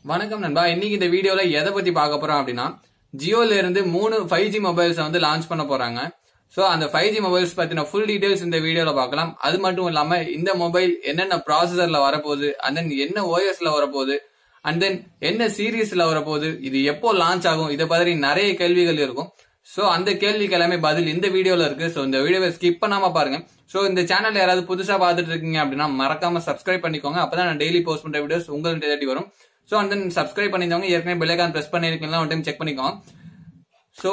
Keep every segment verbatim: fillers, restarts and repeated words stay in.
வணக்கம் நண்பா. இன்னைக்கு இந்த வீடியோல எதை பத்தி பார்க்க போறோம் அப்படின்னா, ஜியோல இருந்து மூணு ஃபைவ் ஜி மொபைல்ஸ் வந்து லான்ச் பண்ண போறாங்க. சோ அந்த ஃபைவ் ஜி மொபைல்ஸ் பத்தின ஃபுல் டீடைல்ஸ் இந்த வீடியோல பார்க்கலாம். அது மட்டும் இல்லாம இந்த மொபைல் என்னென்ன ப்ராசஸர்ல வரப்போகுது, அண்ட் தென் என்ன ஓஎஸ்ல வரப்போகுது, அண்ட் தென் என்ன சீரீஸ்ல வரப்போகுது, இது எப்போ லான்ச் ஆகும், இதை பத்தி நிறைய கேள்விகள் இருக்கும். சோ அந்த கேள்விக்கு எல்லாமே பதில் இந்த வீடியோல இருக்கு. சோ இந்த வீடியோவை ஸ்கிப் பண்ணாம பாருங்க. சோ இந்த சேனல்ல யாராவது புதுசா பார்த்துட்டு இருக்கீங்க அப்படின்னா மறக்காம சப்ஸ்கிரைப் பண்ணிக்கோங்க. அப்பதான் நான் டெய்லி போஸ்ட் பண்ற வீடியோஸ் உங்களுக்கு தேடி வரும். சோ அண்ட் தென் சப்ஸ்கிரைப் பண்ணிருந்தவங்க ஏற்கனவே பெல் ஐகான் பிரஸ் பண்ணிருக்கீங்களா ஒரு டைம் செக் பண்ணிக்கோங்க. சோ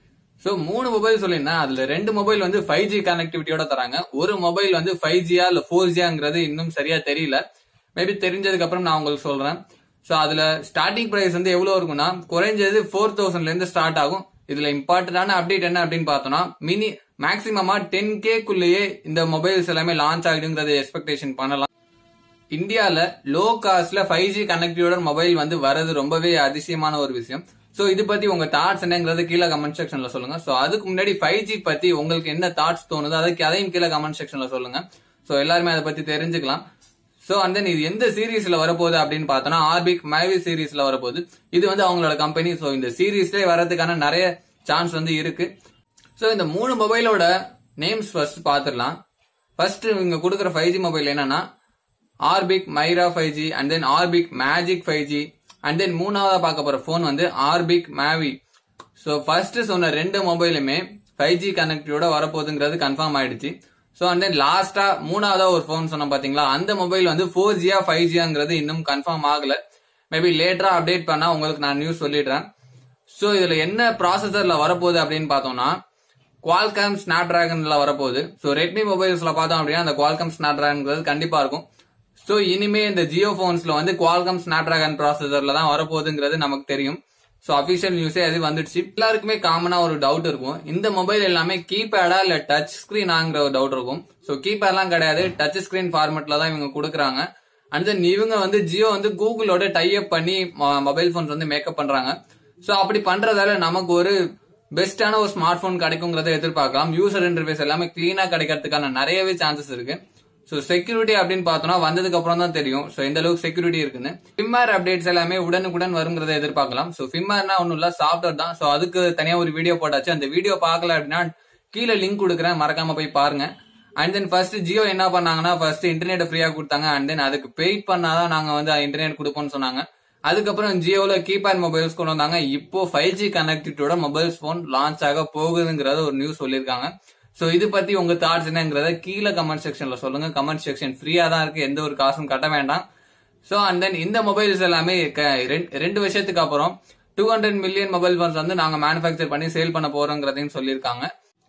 சோ மூணு மொபைல் சொல்லியிருந்தேன். அதுல ரெண்டு மொபைல் வந்து ஃபைவ் ஜி கனெக்டிவிட்டியோட தராங்க. ஒரு மொபைல் வந்து ஃபைவ் ஜியா இல்ல ஃபோர் ஜியாங்கிறது இன்னும் சரியா தெரியல. மேபி தெரிஞ்சதுக்கு அப்புறம் நான் உங்களுக்கு சொல்றேன். சோ அதுல ஸ்டார்டிங் பிரைஸ் வந்து எவ்வளவு இருக்கும்னா, குறைஞ்சது ஃபோர் தௌசண்ட்ல இருந்து ஸ்டார்ட் ஆகும். இதுல இம்பார்ட்டன்டான அப்டேட் என்ன அப்படின்னு பார்த்தோம்னா, மினி மேக்சிமமா டென் கே குள்ளேயே இந்த மொபைல்ஸ் எல்லாமே லான்ச் ஆகிடுங்கிறத எக்ஸ்பெக்டேஷன் பண்ணலாம். இந்தியால லோ காஸ்ட்ல ஃபைவ் ஜி கனெக்டிவிட்டியோட மொபைல் வந்து வரது ரொம்பவே அதிசயமான ஒரு விஷயம். சோ இது பத்தி உங்க தாட்ஸ் என்னங்கிறது கீழே கமெண்ட் செக்ஷன்ல சொல்லுங்க. சோ அதுக்கு முன்னாடி ஃபைவ் ஜி பத்தி உங்களுக்கு என்ன தாட்ஸ் தோணுது அதுக்கு அதையும் கீழே கமெண்ட் செக்ஷன்ல சொல்லுங்க. சோ எல்லாருமே அதை பத்தி தெரிஞ்சுக்கலாம். சோ அண்ட் தென் இது எந்த சீரீஸ்ல வரப்போகுது அப்படின்னு பார்த்தோம்னா, ஆர்பிக் மேவி சீரீஸ்ல வரப்போகுது. இது வந்து அவங்களோட கம்பெனி. சோ இந்த சீரீஸ்ல வரதுக்கான நிறைய சான்ஸ் வந்து இருக்கு. சோ இந்த மூணு மொபைலோட நேம்ஸ் ஃபர்ஸ்ட் பாத்துடலாம். ஃபர்ஸ்ட் இவங்க கொடுக்குற ஃபைவ் ஜி மொபைல் என்னன்னா Orbic Myra five G and then Orbic Magic five G and then மூணாவதா பார்க்க போற போன் வந்து ஆர்பிக் மேவி. சோ ஃபர்ஸ்ட் சொன்ன ரெண்டு மொபைலுமே ஃபைவ் ஜி கனெக்டிவிட்டியோட வரப்போகுதுங்கிறது கன்ஃபார்ம் ஆயிடுச்சு. சோ அண்ட் தென் லாஸ்டா மூணாவதா ஒரு போன் சொன்ன பாத்தீங்களா, அந்த மொபைல் வந்து ஃபோர் ஜியா ஃபைவ் ஜியாங்கிறது இன்னும் கன்ஃபார்ம் ஆகல. மேபி லேட்டரா அப்டேட் பண்ணா உங்களுக்கு நான் நியூஸ் சொல்லிடுறேன். சோ இதுல என்ன ப்ராசஸர்ல வரப்போகுது அப்படின்னு பார்த்தோம்னா, குவால்காம் ஸ்னாப் டிராகன்ல வரப்போகுது. சோ ரெட்மி மொபைல்ஸ்ல பார்த்தோம் அப்படின்னா அந்த குவால்காம் ஸ்னாப் டிராகன் கண்டிப்பா இருக்கும். சோ இனிமே இந்த ஜியோ போன்ஸ்ல வந்து குவால்காம் ஸ்னாப் டிராகன் ப்ராசஸர்ல தான் வரப்போகுதுங்கிறது நமக்கு தெரியும். சோ அபிஷியல் நியூஸே அது வந்துடுச்சு. எல்லாருக்குமே காமனா ஒரு டவுட் இருக்கும், இந்த மொபைல் எல்லாமே கீபேடா இல்ல டச் ஸ்கிரீனாங்கிற ஒரு டவுட் இருக்கும். சோ கீபேட்லாம் கிடையாது, டச் ஸ்கிரீன் ஃபார்மேட்ல தான் இவங்க கொடுக்குறாங்க. அண்ட் தென் இவங்க வந்து ஜியோ வந்து கூகுளோட டை அப் பண்ணி மொபைல் போன்ஸ் வந்து மேக்கப் பண்றாங்க. சோ அப்படி பண்றதால நமக்கு ஒரு பெஸ்டான ஒரு ஸ்மார்ட் போன் கிடைக்குங்கிறத எதிர்பார்க்கலாம். யூசர் இன்டர்ஃபேஸ் எல்லாமே கிளீனா கிடைக்கிறதுக்கான நிறையவே சான்சஸ் இருக்கு. சோ செக்யூரிட்டி அப்படின்னு பார்த்தோம்னா வந்ததுக்கு அப்புறம் தான் தெரியும் சோ எந்த அளவுக்கு செக்யூரிட்டி இருக்குன்னு. ஃபிம்மேர் அப்டேட்ஸ் எல்லாமே உடனுக்குடன் வருங்கிறத எதிர்பார்க்கலாம். சோ ஃபிம்மேர்னா ஒன்னும் இல்ல, சாஃப்ட்வேர் தான். சோ அதுக்கு தனியா ஒரு வீடியோ போட்டாச்சு. அந்த வீடியோ பார்க்கல அப்படின்னா கீழே லிங்க் கொடுக்குறேன், மறக்காம போய் பாருங்க. அண்ட் தென் ஃபர்ஸ்ட் ஜியோ என்ன பண்ணாங்கன்னா, ஃபர்ஸ்ட் இன்டர்நெட் ஃப்ரீயா கொடுத்தாங்க. அண்ட் தென் அதுக்கு பெய்ட் பண்ணாதான் நாங்க வந்து இன்டர்நெட் கொடுப்போம்னு சொன்னாங்க. அதுக்கப்புறம் ஜியோல கீபேட் மொபைல்ஸ் கொண்டு வந்தாங்க. இப்போ ஃபைவ் ஜி கனெக்டிவிட்டியோட மொபைல்ஸ் போன் லான்ச் ஆக போகுதுங்கிறத ஒரு நியூஸ் சொல்லியிருக்காங்க. சோ இது பத்தி உங்க தாட்ஸ் என்னங்கிறத கீழே கமெண்ட் செக்ஷன்ல சொல்லுங்க. கமெண்ட் செக்ஷன் ஃப்ரீயா தான் இருக்கு, எந்த ஒரு காசும் கட்ட வேண்டாம். சோ அண்ட் தென் இந்த மொபைல்ஸ் எல்லாமே ரெண்டு வருஷத்துக்கு அப்புறம் two hundred million mobile phones வந்து நாங்க மேனுபேக்சர் பண்ணி சேல் பண்ண போறோங்கிறதையும் சொல்லியிருக்காங்க.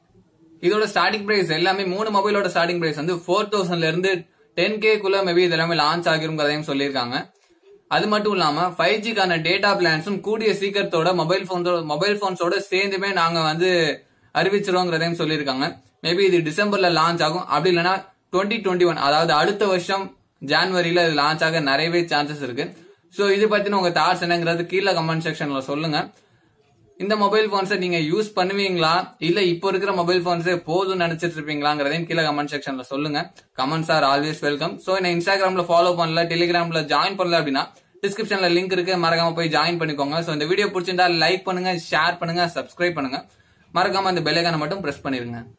இதோட ஸ்டார்டிங் பிரைஸ் எல்லாமே மூணு மொபைலோட ஸ்டார்டிங் பிரைஸ் வந்து ஃபோர் தௌசண்ட்ல இருந்து டென் கே குள்ள மேபி இது எல்லாமே லான்ச் ஆகிருங்கிறதையும் சொல்லியிருக்காங்க. அது மட்டும் இல்லாம ஃபைவ் ஜிக்கான டேட்டா பிளான்ஸும் கூடிய சீக்கிரத்தோட மொபைல் போன்ஸோட மொபைல் போன்ஸோட சேர்ந்துமே நாங்க வந்து அறிவிச்சிருவோங்கிறதையும் சொல்லியிருக்காங்க. மேபி இது டிசம்பர்ல லான்ச் ஆகும், அப்படி இல்லைன்னா டுவெண்ட்டி டுவெண்ட்டி ஒன் அதாவது அடுத்த வருஷம் ஜான்வரியில இது லான்ச் ஆக நிறையவே சான்சஸ் இருக்கு. சோ இது பத்தின உங்க தாட்ஸ் என்னங்கிறது கீழே கமெண்ட் செக்ஷன்ல சொல்லுங்க. இந்த மொபைல் போன்ஸை நீங்க யூஸ் பண்ணுவீங்களா இல்ல இப்போ இருக்கிற மொபைல் போன்ஸே போதும் நினைச்சிட்டு இருப்பீங்களாங்கிறதையும் கீழே கமெண்ட் செக்ஷன்ல சொல்லுங்க. Comments are always welcome. So என்ன இன்ஸ்டாகிராம்ல ஃபாலோ பண்ணல, டெலிகிராம்ல ஜாயின் பண்ணல அப்படின்னா டிஸ்கிரிப்ஷன்ல லிங்க் இருக்கு, மறக்காம போய் ஜாயின் பண்ணிக்கோங்க. சோ இந்த வீடியோ பிடிச்சிருந்தா லைக் பண்ணுங்க, ஷேர் பண்ணுங்க, சப்ஸ்கிரைப் பண்ணுங்க. மறக்காம அந்த பெல் ஐகானை மட்டும் பிரஸ் பண்ணிருங்க.